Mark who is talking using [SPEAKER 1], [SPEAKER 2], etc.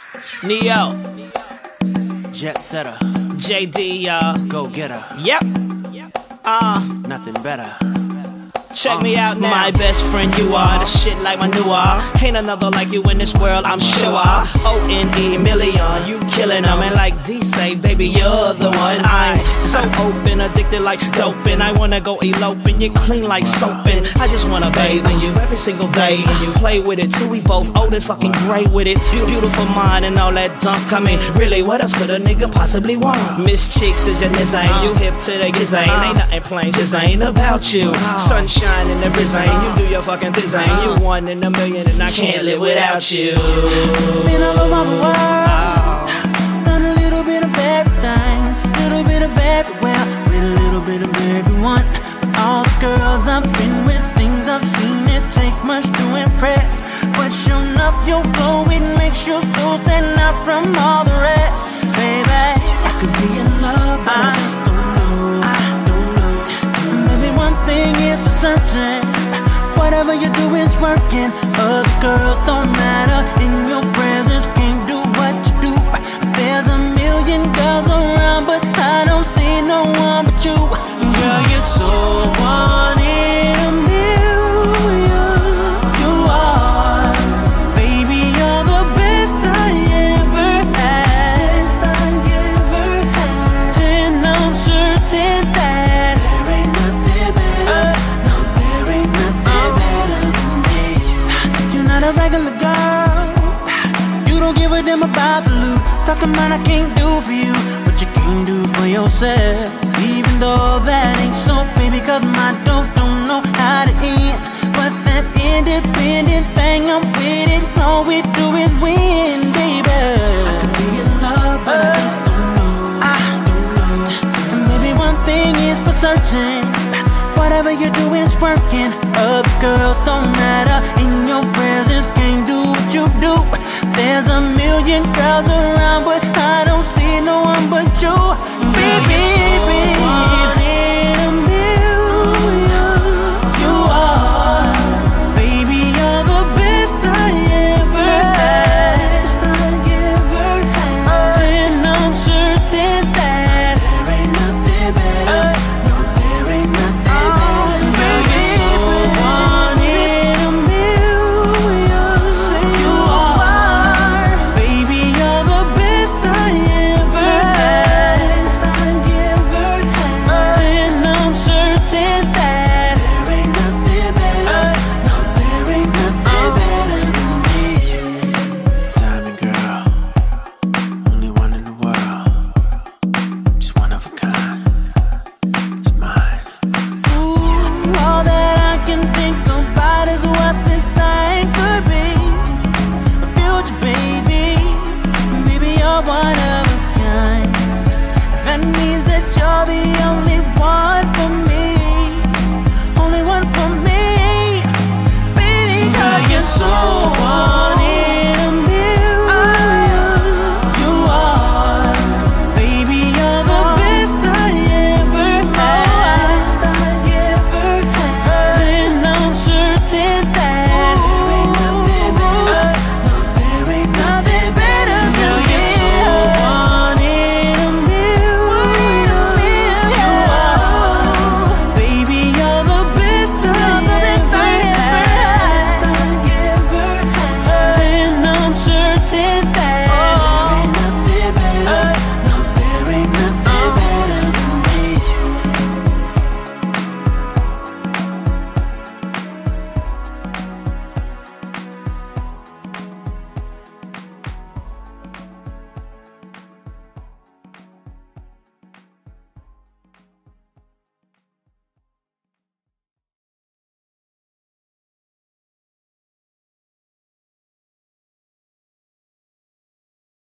[SPEAKER 1] Neo,
[SPEAKER 2] Jet setter,
[SPEAKER 1] JD, y'all.
[SPEAKER 2] go getter,
[SPEAKER 1] Yep.
[SPEAKER 2] nothing better.
[SPEAKER 1] Check me out now. My best friend you are, the shit like my new are. Ain't another like you in this world, I'm sure. O-N-E, million, you killing them. And like D say, baby, you're the one. I'm so open, addicted like doping. I wanna go eloping, you clean like soaping. I just wanna bathe in you every single day. And you play with it too, we both old and fucking gray with it. Beautiful mind and all that dump coming. Really, what else could a nigga possibly want? Miss Chicks is your nizane, you hip to the gizane. Ain't nothing plain, just ain't about you. Sunshine in the Brizane, you do your fucking thing. You 1 in a million and I can't live without you.
[SPEAKER 3] Been all over the world, done a little bit of everything, little bit of everywhere, with a little bit of everyone. But all the girls I've been with, things I've seen, it takes much to impress. But sure enough, your glow, it makes your soul stand out from all the rest. Baby, I could be in love, but I just don't know. Maybe one thing is for certain, whatever you do is working. Other girls don't matter, in your presence can't do what you do. There's a million girls around, but I don't see no one but you. Girl, you're so one in a million. You are, baby, you're the best I ever had. And I'm certain that there ain't nothing better. No, there ain't nothing better than me. You're not a regular girl, you don't give a damn about the loot. Talking about I can't do for you what you can do for yourself. Even though that ain't so, baby, cause my dope don't know how to end. But that independent thing, I'm with it. All we do is win, baby. I could be in love, but I just don't know. And baby, one thing is for certain, whatever you do is working. Other girls don't